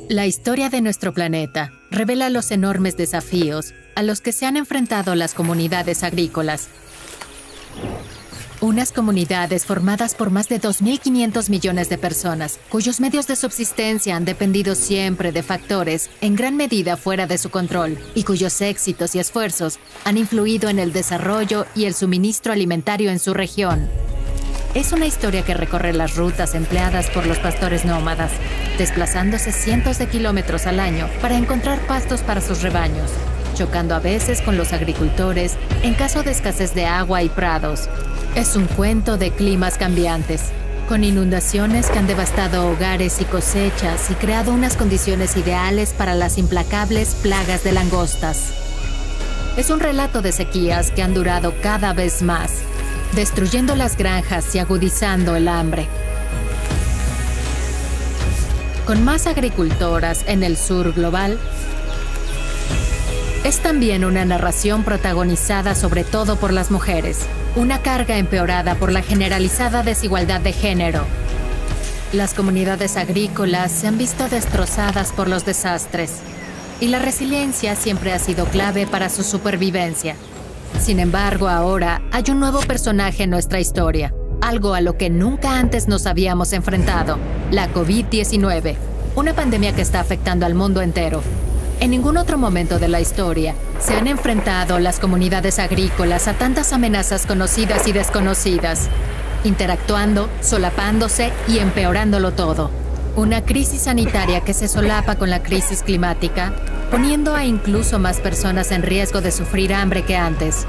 La historia de nuestro planeta revela los enormes desafíos a los que se han enfrentado las comunidades agrícolas. Unas comunidades formadas por más de 2.500 millones de personas, cuyos medios de subsistencia han dependido siempre de factores en gran medida fuera de su control y cuyos éxitos y esfuerzos han influido en el desarrollo y el suministro alimentario en su región. Es una historia que recorre las rutas empleadas por los pastores nómadas, desplazándose cientos de kilómetros al año para encontrar pastos para sus rebaños, chocando a veces con los agricultores en caso de escasez de agua y prados. Es un cuento de climas cambiantes, con inundaciones que han devastado hogares y cosechas y creado unas condiciones ideales para las implacables plagas de langostas. Es un relato de sequías que han durado cada vez más, destruyendo las granjas y agudizando el hambre. Con más agricultoras en el sur global, es también una narración protagonizada sobre todo por las mujeres, una carga empeorada por la generalizada desigualdad de género. Las comunidades agrícolas se han visto destrozadas por los desastres, y la resiliencia siempre ha sido clave para su supervivencia. Sin embargo, ahora hay un nuevo personaje en nuestra historia, algo a lo que nunca antes nos habíamos enfrentado: la COVID-19, una pandemia que está afectando al mundo entero. En ningún otro momento de la historia se han enfrentado las comunidades agrícolas a tantas amenazas conocidas y desconocidas, interactuando, solapándose y empeorándolo todo. Una crisis sanitaria que se solapa con la crisis climática, poniendo a incluso más personas en riesgo de sufrir hambre que antes.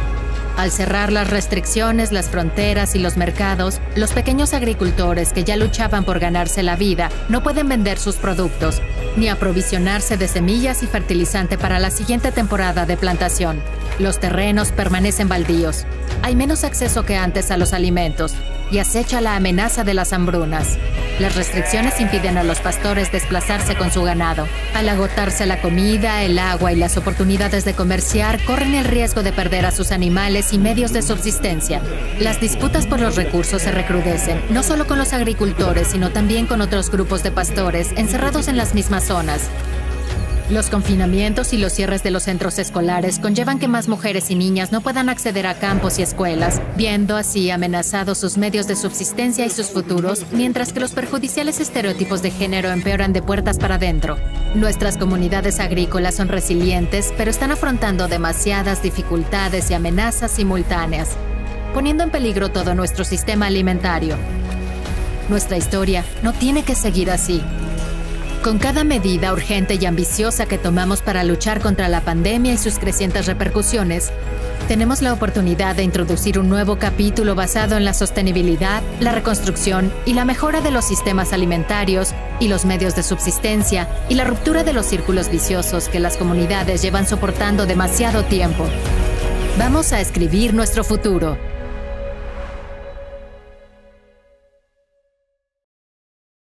Al cerrar las restricciones, las fronteras y los mercados, los pequeños agricultores que ya luchaban por ganarse la vida no pueden vender sus productos, ni aprovisionarse de semillas y fertilizante para la siguiente temporada de plantación. Los terrenos permanecen baldíos. Hay menos acceso que antes a los alimentos y acecha la amenaza de las hambrunas. Las restricciones impiden a los pastores desplazarse con su ganado. Al agotarse la comida, el agua y las oportunidades de comerciar, corren el riesgo de perder a sus animales y medios de subsistencia. Las disputas por los recursos se recrudecen, no solo con los agricultores, sino también con otros grupos de pastores encerrados en las mismas zonas. Los confinamientos y los cierres de los centros escolares conllevan que más mujeres y niñas no puedan acceder a campos y escuelas, viendo así amenazados sus medios de subsistencia y sus futuros, mientras que los perjudiciales estereotipos de género empeoran de puertas para adentro. Nuestras comunidades agrícolas son resilientes, pero están afrontando demasiadas dificultades y amenazas simultáneas, poniendo en peligro todo nuestro sistema alimentario. Nuestra historia no tiene que seguir así. Con cada medida urgente y ambiciosa que tomamos para luchar contra la pandemia y sus crecientes repercusiones, tenemos la oportunidad de introducir un nuevo capítulo basado en la sostenibilidad, la reconstrucción y la mejora de los sistemas alimentarios y los medios de subsistencia y la ruptura de los círculos viciosos que las comunidades llevan soportando demasiado tiempo. Vamos a escribir nuestro futuro.